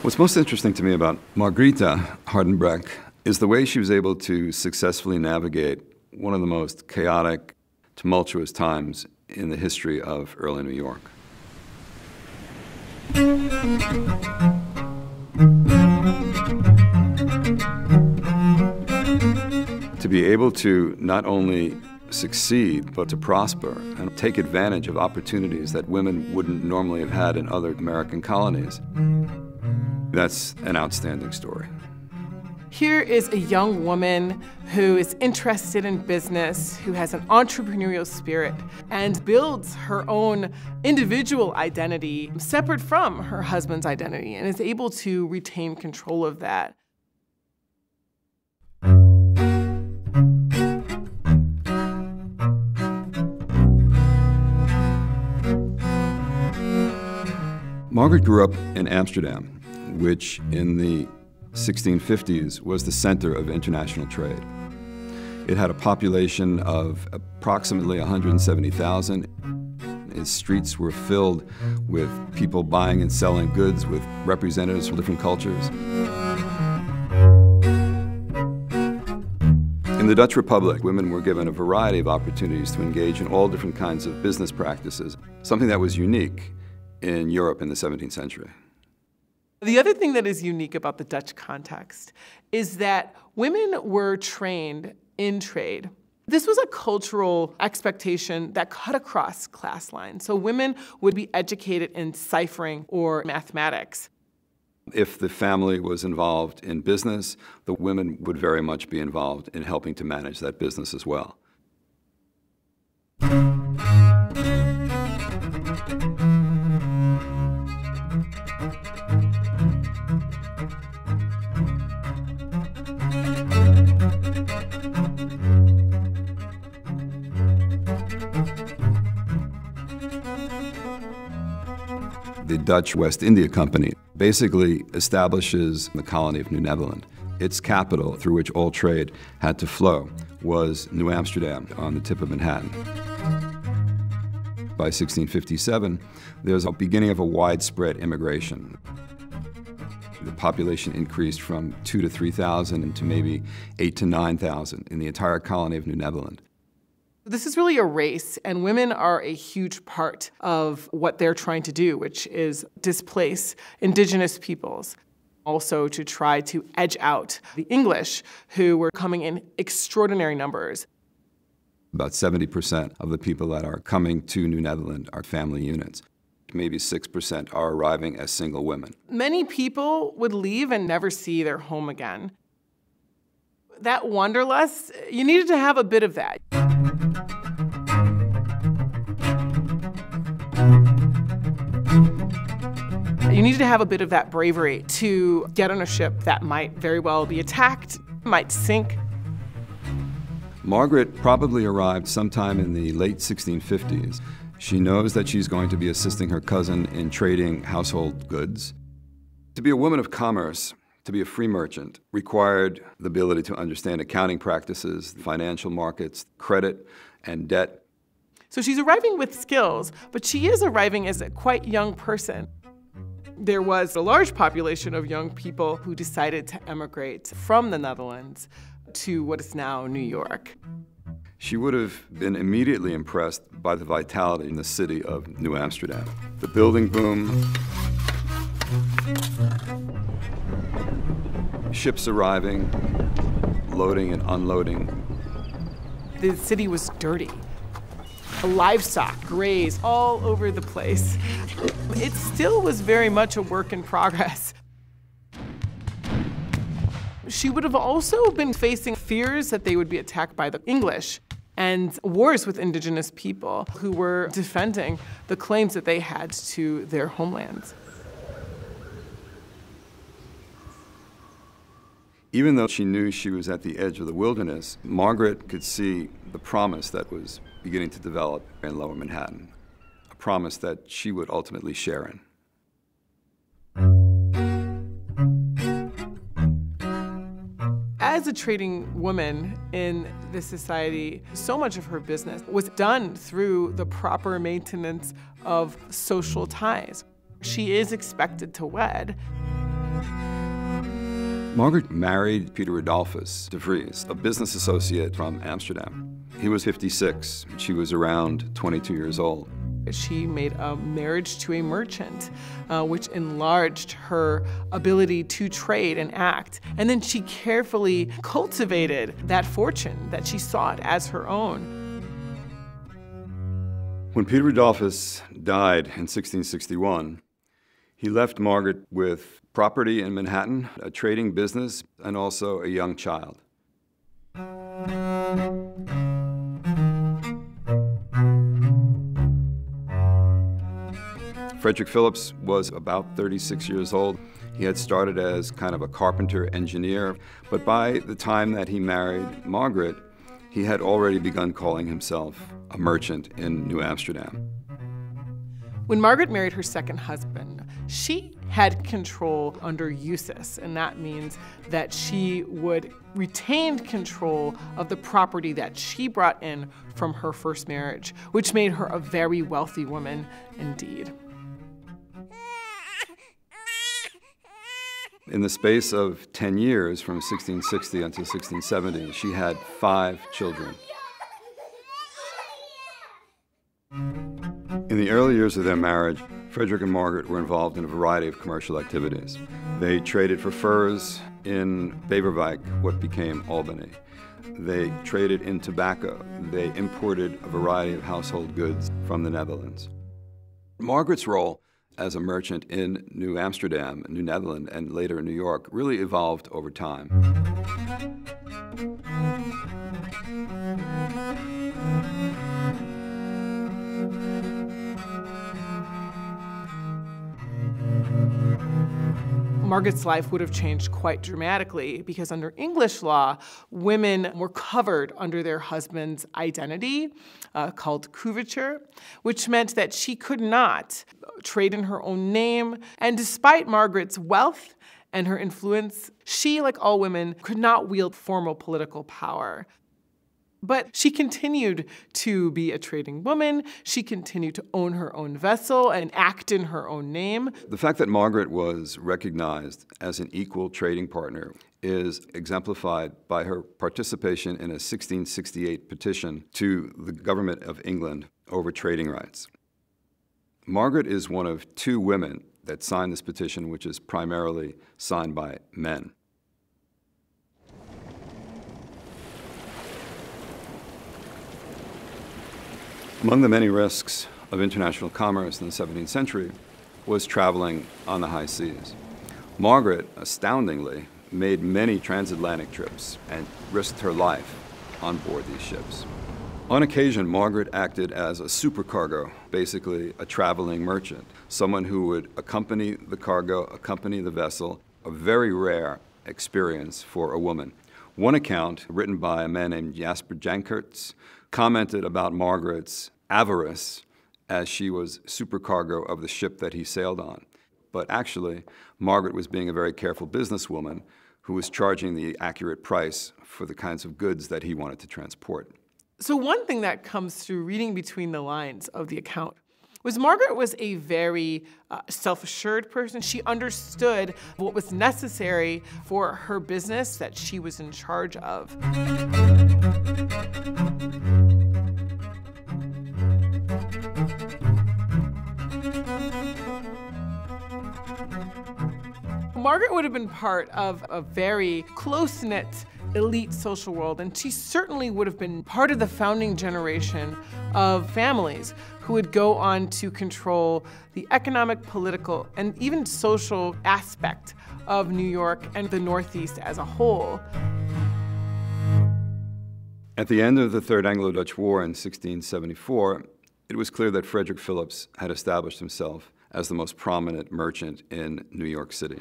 What's most interesting to me about Margaretha Hardenbroeck is the way she was able to successfully navigate one of the most chaotic, tumultuous times in the history of early New York. To be able to not only succeed, but to prosper and take advantage of opportunities that women wouldn't normally have had in other American colonies. That's an outstanding story. Here is a young woman who is interested in business, who has an entrepreneurial spirit, and builds her own individual identity separate from her husband's identity, and is able to retain control of that. Margaret grew up in Amsterdam, which in the 1650s was the center of international trade. It had a population of approximately 170,000. Its streets were filled with people buying and selling goods with representatives from different cultures. In the Dutch Republic, women were given a variety of opportunities to engage in all different kinds of business practices, something that was unique in Europe in the 17th century. The other thing that is unique about the Dutch context is that women were trained in trade. This was a cultural expectation that cut across class lines. So women would be educated in ciphering or mathematics. If the family was involved in business, the women would very much be involved in helping to manage that business as well. The Dutch West India Company basically establishes the colony of New Netherland. Its capital, through which all trade had to flow, was New Amsterdam on the tip of Manhattan. By 1657, there's a beginning of a widespread immigration. The population increased from 2,000 to 3,000 to maybe 8,000 to 9,000 in the entire colony of New Netherland. This is really a race, and women are a huge part of what they're trying to do, which is displace indigenous peoples. Also to try to edge out the English, who were coming in extraordinary numbers. About 70% of the people that are coming to New Netherland are family units. Maybe 6% are arriving as single women. Many people would leave and never see their home again. That wanderlust, you needed to have a bit of that. You needed to have a bit of that bravery to get on a ship that might very well be attacked, might sink. Margaret probably arrived sometime in the late 1650s. She knows that she's going to be assisting her cousin in trading household goods. To be a woman of commerce, to be a free merchant, required the ability to understand accounting practices, financial markets, credit, and debt. So she's arriving with skills, but she is arriving as a quite young person. There was a large population of young people who decided to emigrate from the Netherlands to what is now New York. She would have been immediately impressed by the vitality in the city of New Amsterdam. The building boom, ships arriving, loading and unloading. The city was dirty. Livestock grazed all over the place. It still was very much a work in progress. She would have also been facing fears that they would be attacked by the English and wars with indigenous people who were defending the claims that they had to their homelands. Even though she knew she was at the edge of the wilderness, Margaret could see the promise that was beginning to develop in Lower Manhattan, a promise that she would ultimately share in. As a trading woman in this society, so much of her business was done through the proper maintenance of social ties. She is expected to wed. Margaret married Peter Adolphus de Vries, a business associate from Amsterdam. He was 56, she was around 22 years old. She made a marriage to a merchant, which enlarged her ability to trade and act. And then she carefully cultivated that fortune that she sought as her own. When Peter Adolphus died in 1661, he left Margaret with property in Manhattan, a trading business, and also a young child. Frederick Philipse was about 36 years old. He had started as kind of a carpenter engineer, but by the time that he married Margaret, he had already begun calling himself a merchant in New Amsterdam. When Margaret married her second husband, she had control under usus, and that means that she would retain control of the property that she brought in from her first marriage, which made her a very wealthy woman indeed. In the space of 10 years, from 1660 until 1670, she had 5 children. In the early years of their marriage, Frederick and Margaret were involved in a variety of commercial activities. They traded for furs in Beverwijk, what became Albany. They traded in tobacco. They imported a variety of household goods from the Netherlands. Margaret's role as a merchant in New Amsterdam, New Netherlands, and later in New York really evolved over time. Margaret's life would have changed quite dramatically because under English law, women were covered under their husband's identity, called coverture, which meant that she could not trade in her own name. And despite Margaret's wealth and her influence, she, like all women, could not wield formal political power. But she continued to be a trading woman. She continued to own her own vessel and act in her own name. The fact that Margaret was recognized as an equal trading partner is exemplified by her participation in a 1668 petition to the government of England over trading rights. Margaret is one of 2 women that signed this petition, which is primarily signed by men. Among the many risks of international commerce in the 17th century was traveling on the high seas. Margaret, astoundingly, made many transatlantic trips and risked her life on board these ships. On occasion, Margaret acted as a supercargo, basically a traveling merchant, someone who would accompany the cargo, accompany the vessel, a very rare experience for a woman. One account, written by a man named Jasper Jankerts, commented about Margaret's avarice as she was supercargo of the ship that he sailed on. But actually, Margaret was being a very careful businesswoman who was charging the accurate price for the kinds of goods that he wanted to transport. So one thing that comes through reading between the lines of the account was Margaret was a very self-assured person. She understood what was necessary for her business that she was in charge of. Margaret would have been part of a very close-knit elite social world, and she certainly would have been part of the founding generation of families who would go on to control the economic, political, and even social aspect of New York and the Northeast as a whole. At the end of the Third Anglo-Dutch War in 1674, it was clear that Frederick Philipse had established himself as the most prominent merchant in New York City.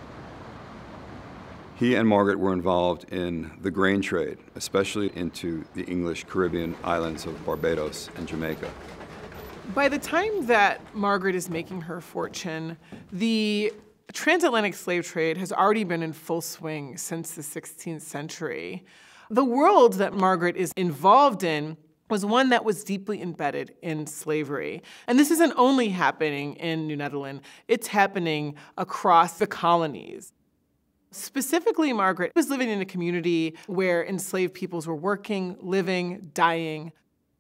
He and Margaret were involved in the grain trade, especially into the English Caribbean islands of Barbados and Jamaica. By the time that Margaret is making her fortune, the transatlantic slave trade has already been in full swing since the 16th century. The world that Margaret is involved in was one that was deeply embedded in slavery. And this isn't only happening in New Netherlands, it's happening across the colonies. Specifically, Margaret was living in a community where enslaved peoples were working, living, dying.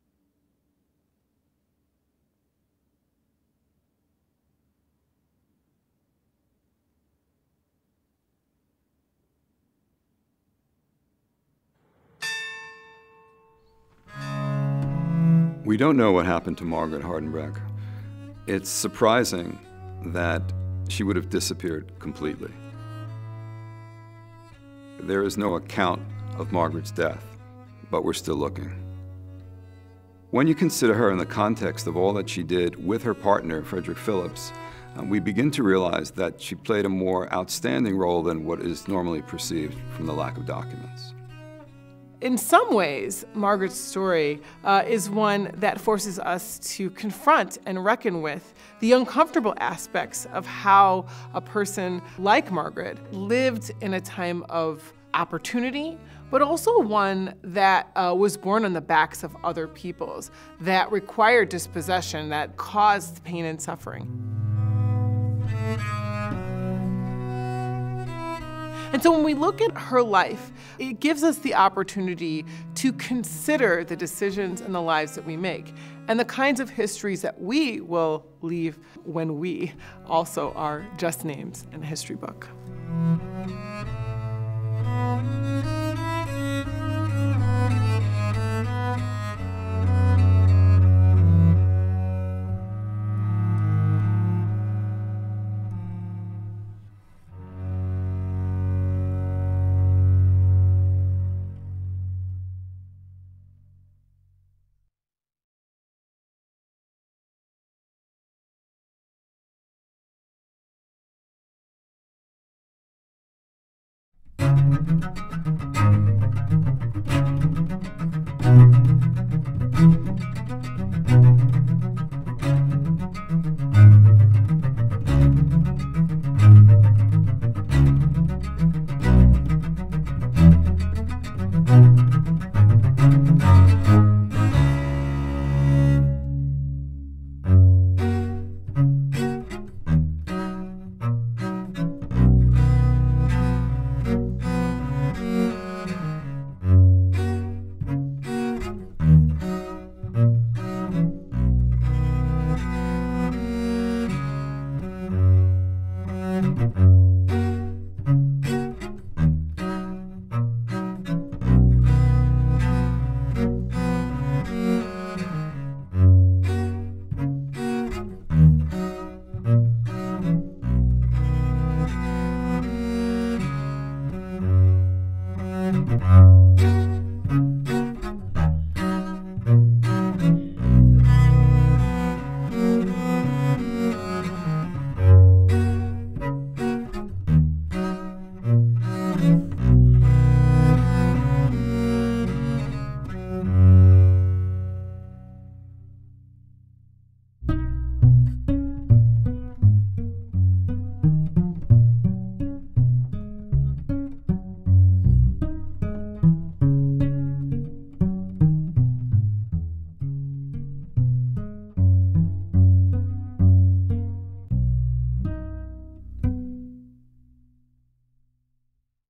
We don't know what happened to Margaret Hardenbroeck. It's surprising that she would have disappeared completely. There is no account of Margaret's death, but we're still looking. When you consider her in the context of all that she did with her partner, Frederick Philipse, we begin to realize that she played a more outstanding role than what is normally perceived from the lack of documents. In some ways, Margaret's story is one that forces us to confront and reckon with the uncomfortable aspects of how a person like Margaret lived in a time of opportunity, but also one that was born on the backs of other peoples, that required dispossession, that caused pain and suffering. And so when we look at her life, it gives us the opportunity to consider the decisions and the lives that we make and the kinds of histories that we will leave when we also are just names in a history book.